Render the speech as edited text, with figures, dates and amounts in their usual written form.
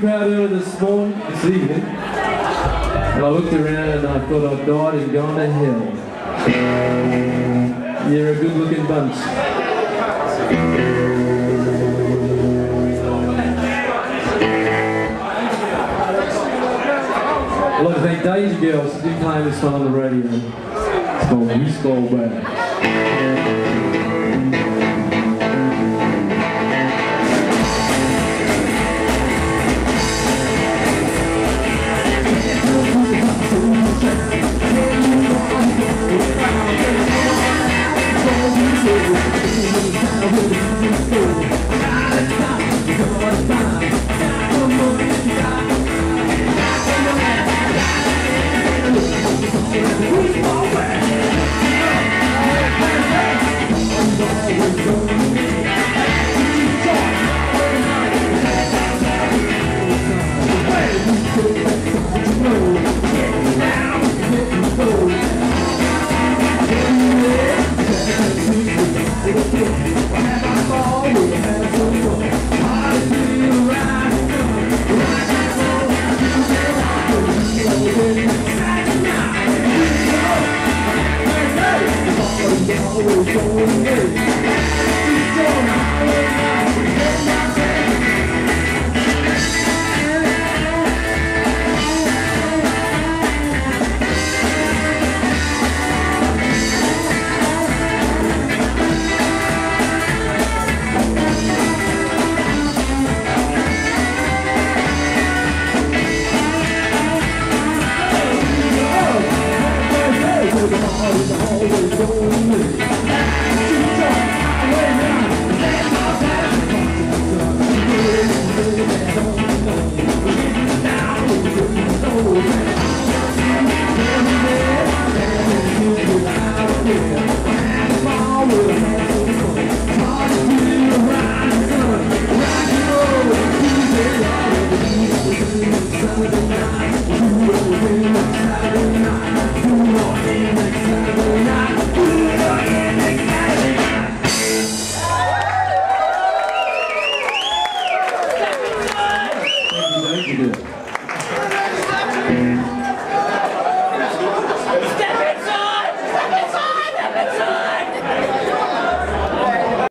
crowd early this evening, and I looked around and I thought I'd died and gone to hell. You're a good-looking bunch. I'd like to thank Daisy Girls for playing this one on the radio. It's called Greaseball Bash.